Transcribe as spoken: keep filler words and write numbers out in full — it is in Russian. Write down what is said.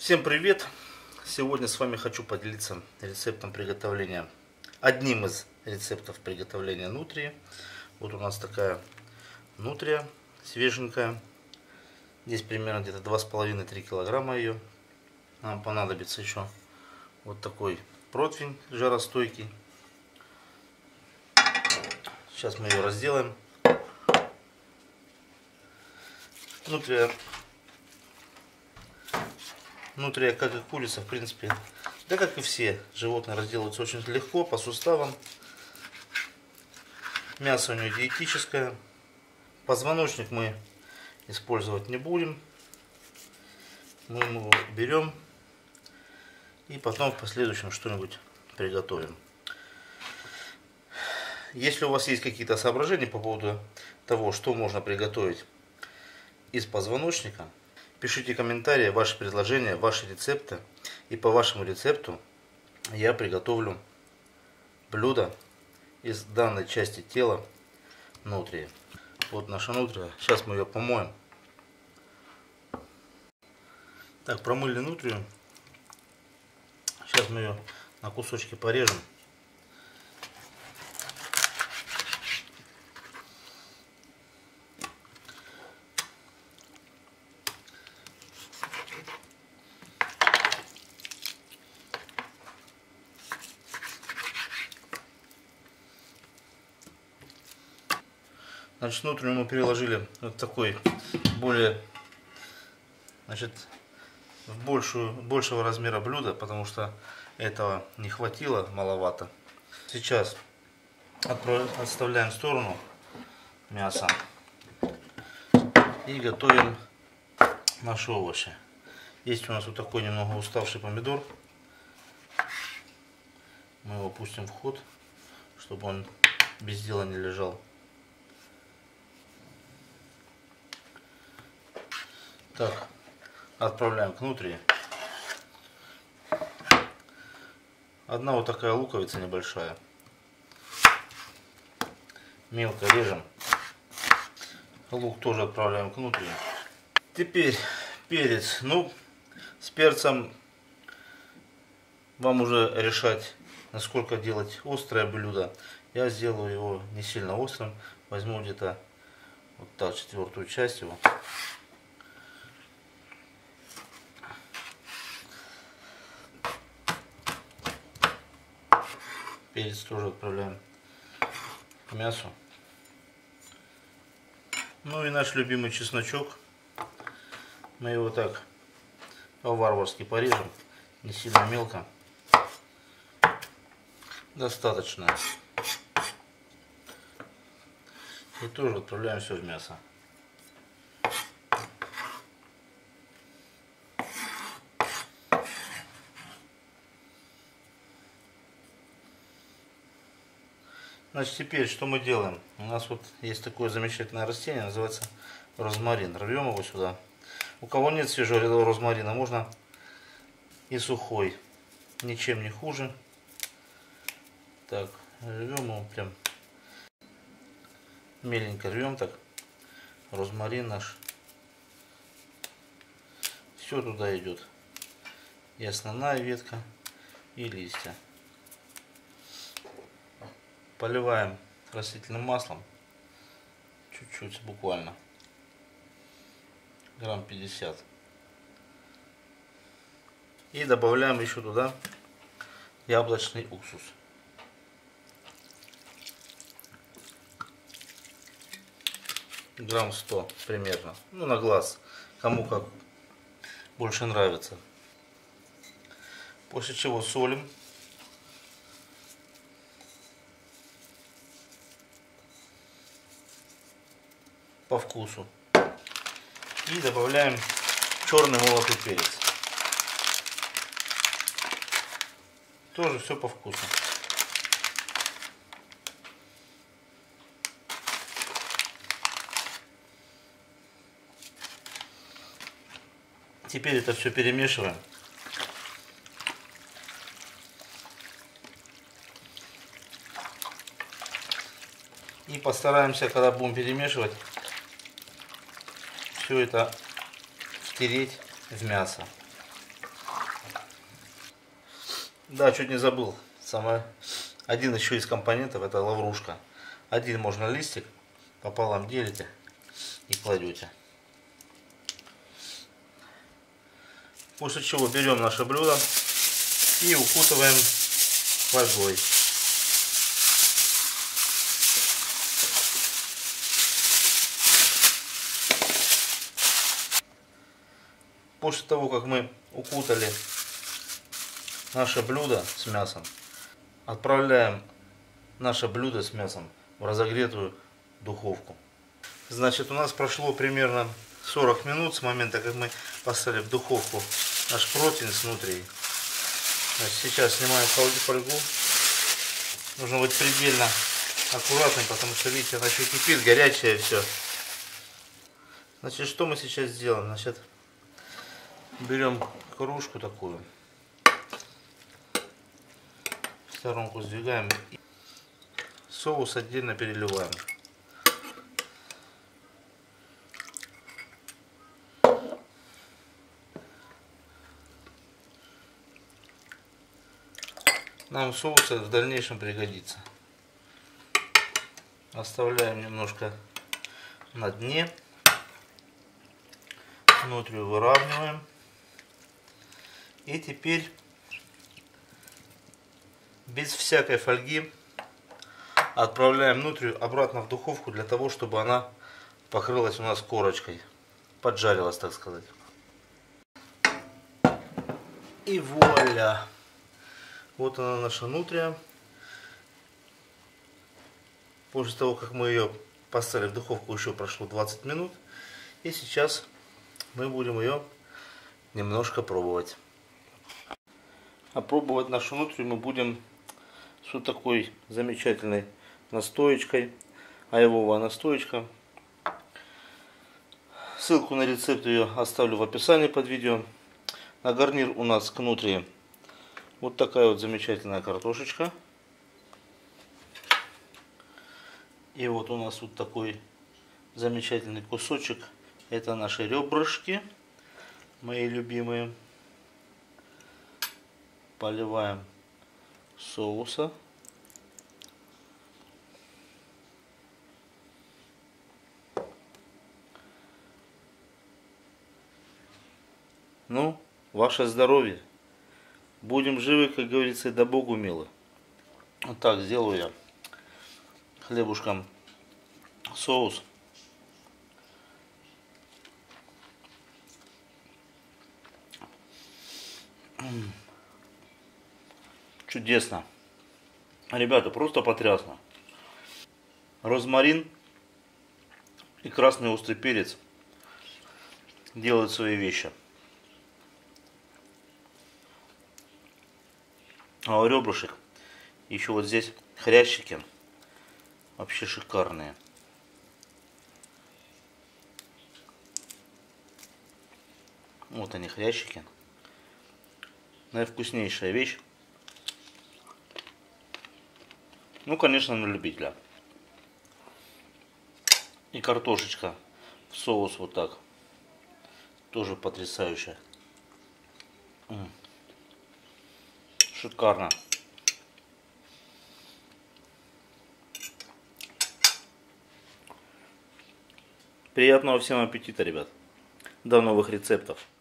Всем привет! Сегодня с вами хочу поделиться рецептом приготовления, одним из рецептов приготовления нутрии. Вот у нас такая нутрия свеженькая. Здесь примерно где-то два с половиной — три килограмма ее. Нам понадобится еще вот такой противень жаростойкий. Сейчас мы ее разделаем. Нутрия, нутрия, как и курица, в принципе, да как и все животные, разделываются очень легко, по суставам. Мясо у нее диетическое. Позвоночник мы использовать не будем. Мы его берем и потом в последующем что-нибудь приготовим. Если у вас есть какие-то соображения по поводу того, что можно приготовить из позвоночника, пишите комментарии, ваши предложения, ваши рецепты. И по вашему рецепту я приготовлю блюдо из данной части тела нутрии. Вот наша нутрия. Сейчас мы ее помоем. Так, промыли нутрию. Сейчас мы ее на кусочки порежем. Значит, нутрию мы переложили вот такой более, значит, в большую, большего размера блюда, потому что этого не хватило, маловато. Сейчас отставляем в сторону мясо и готовим наши овощи. Есть у нас вот такой немного уставший помидор. Мы его пустим в ход, чтобы он без дела не лежал. Так, отправляем к нутрии. Одна вот такая луковица небольшая. Мелко режем. Лук тоже отправляем к нутрии. Теперь перец. Ну, с перцем вам уже решать, насколько делать острое блюдо. Я сделаю его не сильно острым. Возьму где-то вот так четвертую часть его. Перец тоже отправляем к мясу. Ну и наш любимый чесночок. Мы его так по-варварски порежем, не сильно мелко. Достаточно. И тоже отправляем все в мясо. Значит, теперь что мы делаем? У нас вот есть такое замечательное растение, называется розмарин. Рвем его сюда. У кого нет свежего розмарина, можно и сухой. Ничем не хуже. Так, рвем его прям. Меленько рвем так. Розмарин наш. Все туда идет. И основная ветка, и листья. Поливаем растительным маслом, чуть-чуть, буквально, грамм пятьдесят. И добавляем еще туда яблочный уксус. Грамм сто примерно, ну на глаз, кому как больше нравится. После чего солим. По вкусу. И добавляем черный молотый перец. Тоже все по вкусу. Теперь это все перемешиваем. И постараемся, когда будем перемешивать, все это втереть в мясо. Да, чуть не забыл. Самое... Один еще из компонентов — это лаврушка. Один можно листик пополам делите и кладете. После чего берем наше блюдо и укутываем фольгой. После того, как мы укутали наше блюдо с мясом, отправляем наше блюдо с мясом в разогретую духовку. Значит, у нас прошло примерно сорок минут с момента, как мы поставили в духовку наш противень снутри. Значит, сейчас снимаем фольгу. Нужно быть предельно аккуратным, потому что, видите, она еще кипит, горячее все. Значит, что мы сейчас сделаем? Значит, берем кружку такую, в сторонку сдвигаем, соус отдельно переливаем. Нам соус в дальнейшем пригодится. Оставляем немножко на дне. Внутрь выравниваем. И теперь без всякой фольги отправляем внутрь обратно в духовку для того, чтобы она покрылась у нас корочкой. Поджарилась, так сказать. И вуаля! Вот она, наша нутрия. После того, как мы ее поставили в духовку, еще прошло двадцать минут. И сейчас мы будем ее немножко пробовать. А пробовать нашу нутрию мы будем с вот такой замечательной настоечкой. Айвовая настоечка. Ссылку на рецепт ее оставлю в описании под видео. На гарнир у нас к нутрии вот такая вот замечательная картошечка. И вот у нас вот такой замечательный кусочек. Это наши ребрышки, мои любимые. Поливаем соуса. Ну, ваше здоровье. Будем живы, как говорится, да Богу милы. Вот так сделаю я хлебушком соус. Чудесно. Ребята, просто потрясно. Розмарин и красный острый перец делают свои вещи. А у ребрышек еще вот здесь хрящики вообще шикарные. Вот они, хрящики. Наивкуснейшая вещь. Ну, конечно, на любителя. И картошечка в соус вот так. Тоже потрясающе. Шикарно. Приятного всем аппетита, ребят. До новых рецептов.